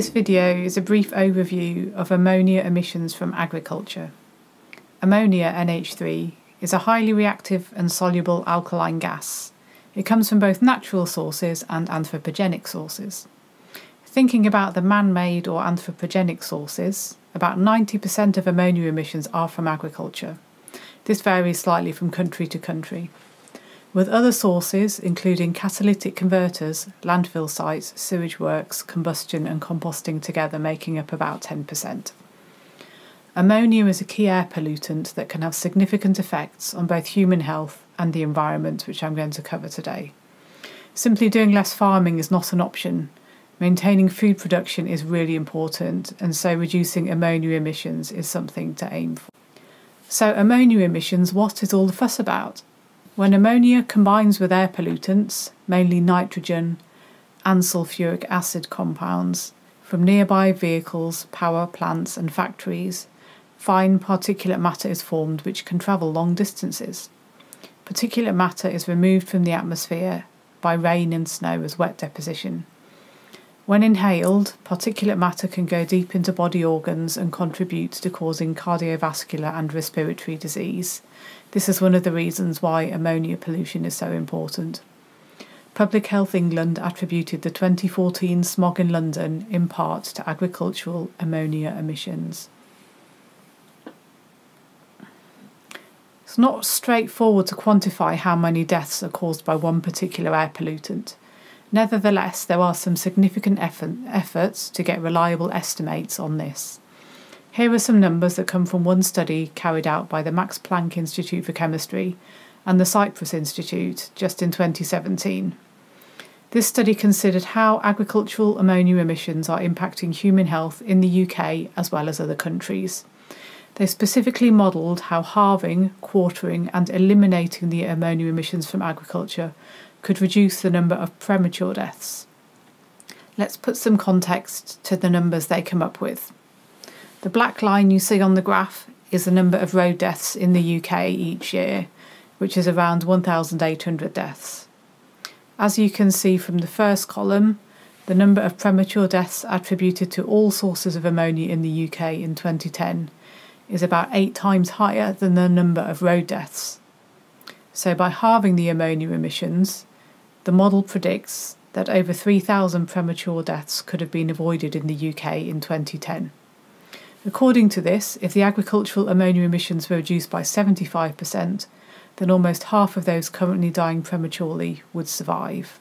This video is a brief overview of ammonia emissions from agriculture. Ammonia, NH3, is a highly reactive and soluble alkaline gas. It comes from both natural sources and anthropogenic sources. Thinking about the man-made or anthropogenic sources, about 90% of ammonia emissions are from agriculture. This varies slightly from country to country, with other sources including catalytic converters, landfill sites, sewage works, combustion and composting together making up about 10%. Ammonia is a key air pollutant that can have significant effects on both human health and the environment, which I'm going to cover today. Simply doing less farming is not an option. Maintaining food production is really important, and so reducing ammonia emissions is something to aim for. So ammonia emissions, what is all the fuss about? When ammonia combines with air pollutants, mainly nitrogen and sulfuric acid compounds, from nearby vehicles, power plants and factories, fine particulate matter is formed which can travel long distances. Particulate matter is removed from the atmosphere by rain and snow as wet deposition. When inhaled, particulate matter can go deep into body organs and contribute to causing cardiovascular and respiratory disease. This is one of the reasons why ammonia pollution is so important. Public Health England attributed the 2014 smog in London in part to agricultural ammonia emissions. It's not straightforward to quantify how many deaths are caused by one particular air pollutant. Nevertheless, there are some significant efforts to get reliable estimates on this. Here are some numbers that come from one study carried out by the Max Planck Institute for Chemistry and the Cyprus Institute just in 2017. This study considered how agricultural ammonia emissions are impacting human health in the UK as well as other countries. They specifically modelled how halving, quartering and eliminating the ammonia emissions from agriculture could reduce the number of premature deaths. Let's put some context to the numbers they come up with. The black line you see on the graph is the number of road deaths in the UK each year, which is around 1,800 deaths. As you can see from the first column, the number of premature deaths attributed to all sources of ammonia in the UK in 2010 is about 8 times higher than the number of road deaths. So by halving the ammonia emissions, the model predicts that over 3,000 premature deaths could have been avoided in the UK in 2010. According to this, if the agricultural ammonia emissions were reduced by 75%, then almost half of those currently dying prematurely would survive.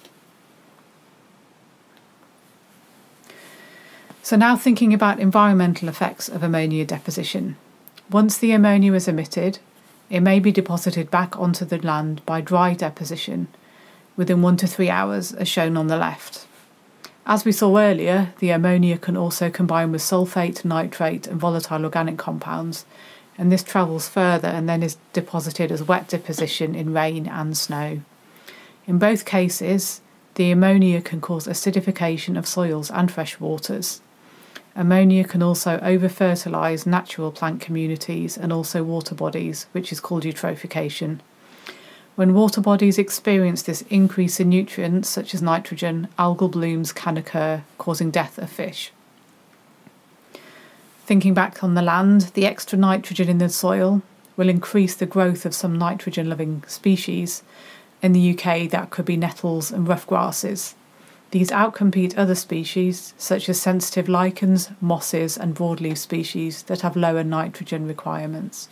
So now thinking about environmental effects of ammonia deposition. Once the ammonia is emitted, it may be deposited back onto the land by dry deposition within 1 to 3 hours, as shown on the left. As we saw earlier, the ammonia can also combine with sulfate, nitrate and volatile organic compounds, and this travels further and then is deposited as wet deposition in rain and snow. In both cases, the ammonia can cause acidification of soils and fresh waters. Ammonia can also over-fertilise natural plant communities and also water bodies, which is called eutrophication. When water bodies experience this increase in nutrients such as nitrogen, algal blooms can occur, causing death of fish. Thinking back on the land, the extra nitrogen in the soil will increase the growth of some nitrogen-loving species. In the UK, that could be nettles and rough grasses. These outcompete other species, such as sensitive lichens, mosses and broadleaf species that have lower nitrogen requirements.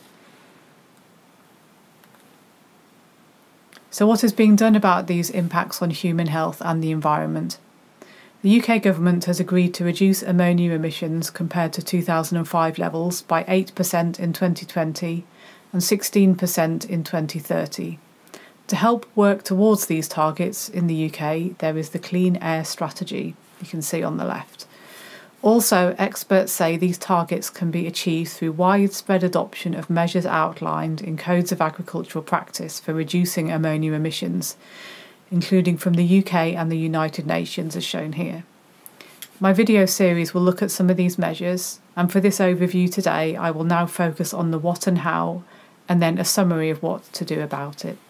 So what is being done about these impacts on human health and the environment? The UK government has agreed to reduce ammonia emissions compared to 2005 levels by 8% in 2020 and 16% in 2030. To help work towards these targets in the UK, there is the Clean Air Strategy, you can see on the left. Also, experts say these targets can be achieved through widespread adoption of measures outlined in codes of agricultural practice for reducing ammonia emissions, including from the UK and the United Nations as shown here. My video series will look at some of these measures, and for this overview today I will now focus on the what and how, and then a summary of what to do about it.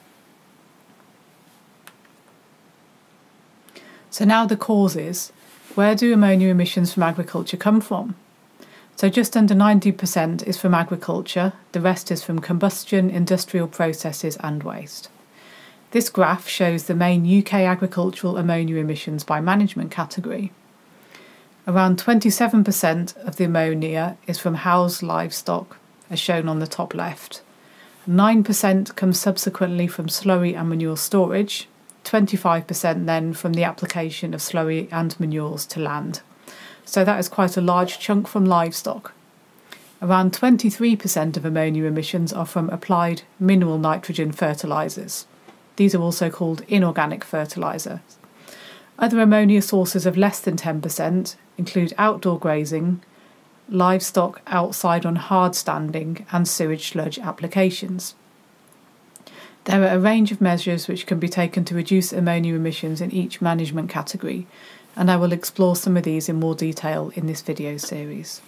So now the causes. Where do ammonia emissions from agriculture come from? So just under 90% is from agriculture, the rest is from combustion, industrial processes and waste. This graph shows the main UK agricultural ammonia emissions by management category. Around 27% of the ammonia is from housed livestock, as shown on the top left. 9% comes subsequently from slurry and manure storage, 25% then from the application of slurry and manures to land. So that is quite a large chunk from livestock. Around 23% of ammonia emissions are from applied mineral nitrogen fertilisers. These are also called inorganic fertilisers. Other ammonia sources of less than 10% include outdoor grazing, livestock outside on hard standing and sewage sludge applications. There are a range of measures which can be taken to reduce ammonia emissions in each management category, and I will explore some of these in more detail in this video series.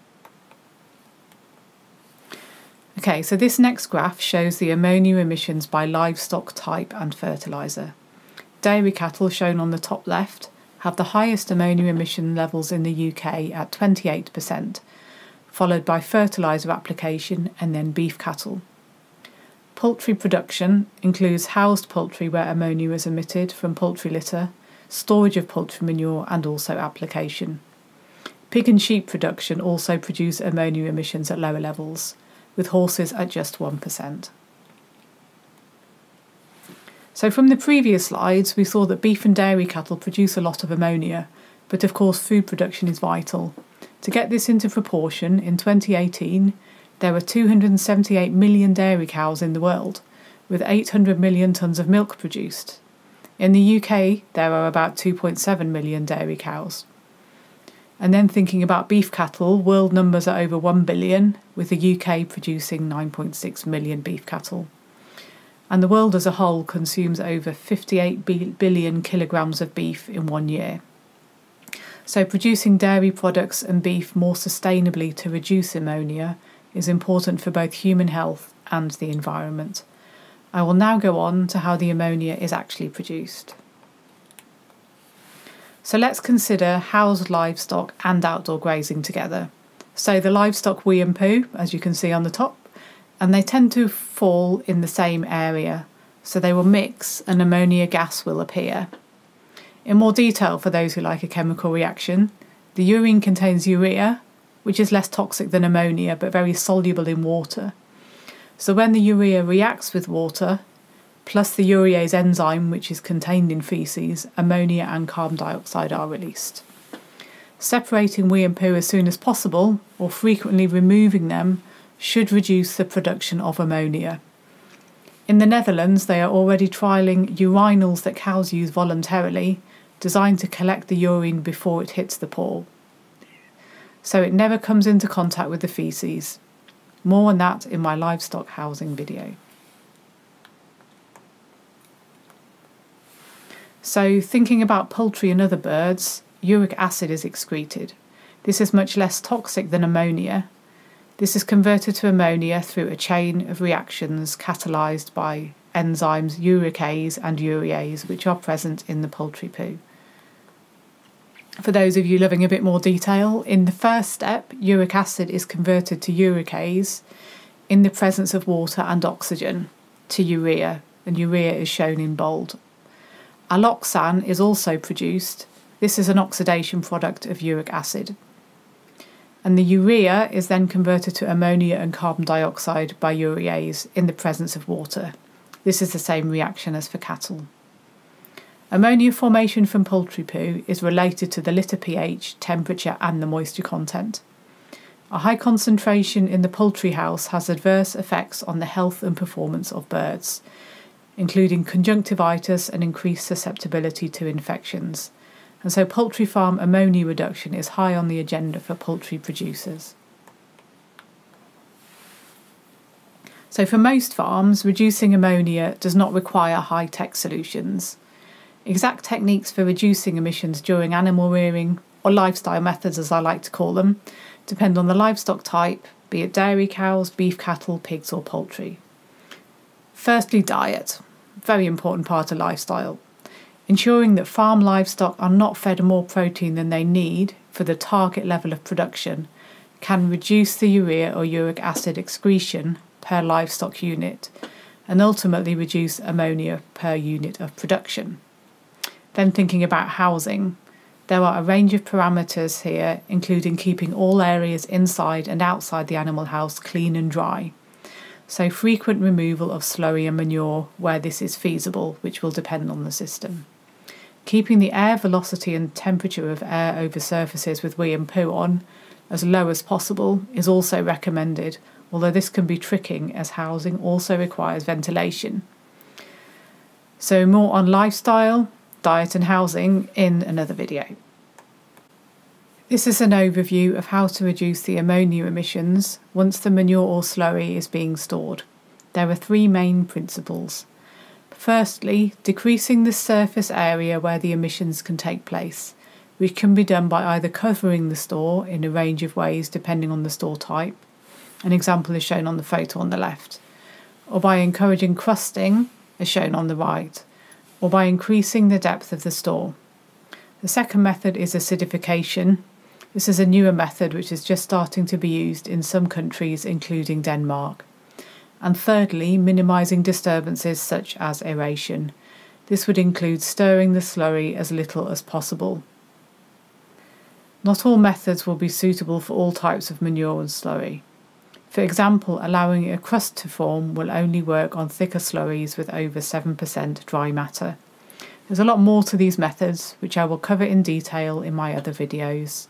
Okay, so this next graph shows the ammonia emissions by livestock type and fertiliser. Dairy cattle, shown on the top left, have the highest ammonia emission levels in the UK at 28%, followed by fertiliser application and then beef cattle. Poultry production includes housed poultry where ammonia is emitted from poultry litter, storage of poultry manure and also application. Pig and sheep production also produce ammonia emissions at lower levels, with horses at just 1%. So from the previous slides, we saw that beef and dairy cattle produce a lot of ammonia, but of course food production is vital. To get this into proportion, in 2018, there were 278 million dairy cows in the world, with 800 million tonnes of milk produced. In the UK, there are about 2.7 million dairy cows. And then thinking about beef cattle, world numbers are over 1 billion, with the UK producing 9.6 million beef cattle. And the world as a whole consumes over 58 billion kilograms of beef in 1 year. So producing dairy products and beef more sustainably to reduce ammonia is important for both human health and the environment. I will now go on to how the ammonia is actually produced. So let's consider housed livestock and outdoor grazing together. So the livestock wee and poo, as you can see on the top, and they tend to fall in the same area, so they will mix and ammonia gas will appear. In more detail, for those who like a chemical reaction, the urine contains urea, which is less toxic than ammonia but very soluble in water. So when the urea reacts with water, plus the urease enzyme, which is contained in faeces, ammonia and carbon dioxide are released. Separating wee and poo as soon as possible, or frequently removing them, should reduce the production of ammonia. In the Netherlands, they are already trialling urinals that cows use voluntarily, designed to collect the urine before it hits the paw, so it never comes into contact with the faeces. More on that in my livestock housing video. So thinking about poultry and other birds, uric acid is excreted. This is much less toxic than ammonia. This is converted to ammonia through a chain of reactions catalysed by enzymes uricase and urease, which are present in the poultry poo. For those of you loving a bit more detail, in the first step, uric acid is converted to uricase in the presence of water and oxygen to urea, and urea is shown in bold. Alloxan is also produced. This is an oxidation product of uric acid. And the urea is then converted to ammonia and carbon dioxide by urease in the presence of water. This is the same reaction as for cattle. Ammonia formation from poultry poo is related to the litter pH, temperature and the moisture content. A high concentration in the poultry house has adverse effects on the health and performance of birds, including conjunctivitis and increased susceptibility to infections. And so poultry farm ammonia reduction is high on the agenda for poultry producers. So for most farms, reducing ammonia does not require high-tech solutions. Exact techniques for reducing emissions during animal rearing, or lifestyle methods as I like to call them, depend on the livestock type, be it dairy cows, beef cattle, pigs or poultry. Firstly, diet. Very important part of lifestyle. Ensuring that farm livestock are not fed more protein than they need for the target level of production can reduce the urea or uric acid excretion per livestock unit and ultimately reduce ammonia per unit of production. Then thinking about housing, there are a range of parameters here, including keeping all areas inside and outside the animal house clean and dry. So frequent removal of slurry and manure where this is feasible, which will depend on the system. Keeping the air velocity and temperature of air over surfaces with wee and poo on as low as possible is also recommended, although this can be tricking as housing also requires ventilation. So more on lifestyle, diet and housing in another video. This is an overview of how to reduce the ammonia emissions once the manure or slurry is being stored. There are three main principles. Firstly, decreasing the surface area where the emissions can take place, which can be done by either covering the store in a range of ways depending on the store type. An example is shown on the photo on the left, or by encouraging crusting, as shown on the right, or by increasing the depth of the store. The second method is acidification. This is a newer method which is just starting to be used in some countries, including Denmark. And thirdly, minimising disturbances such as aeration. This would include stirring the slurry as little as possible. Not all methods will be suitable for all types of manure and slurry. For example, allowing a crust to form will only work on thicker slurries with over 7% dry matter. There's a lot more to these methods, which I will cover in detail in my other videos.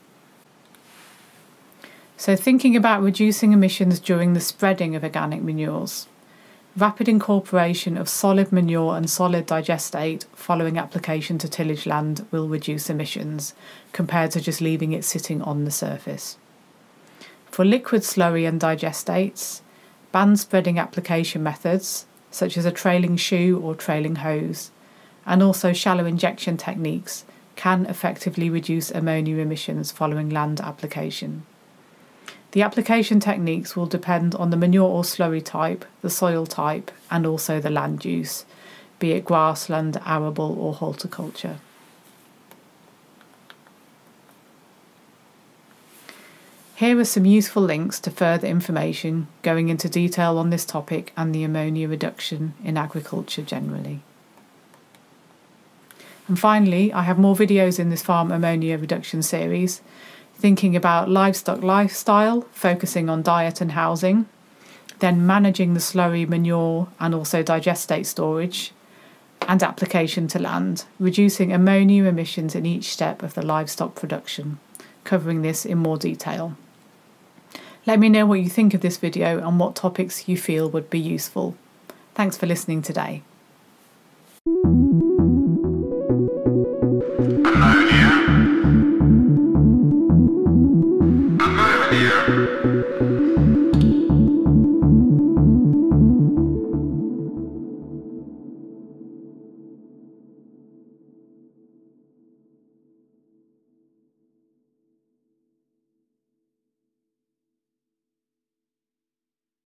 So thinking about reducing emissions during the spreading of organic manures. Rapid incorporation of solid manure and solid digestate following application to tillage land will reduce emissions, compared to just leaving it sitting on the surface. For liquid slurry and digestates, bandspreading application methods, such as a trailing shoe or trailing hose, and also shallow injection techniques, can effectively reduce ammonia emissions following land application. The application techniques will depend on the manure or slurry type, the soil type, and also the land use, be it grassland, arable, or horticulture. Here are some useful links to further information going into detail on this topic and the ammonia reduction in agriculture generally. And finally, I have more videos in this farm ammonia reduction series, thinking about livestock lifestyle, focusing on diet and housing, then managing the slurry, manure and also digestate storage, and application to land, reducing ammonia emissions in each step of the livestock production, covering this in more detail. Let me know what you think of this video and what topics you feel would be useful. Thanks for listening today.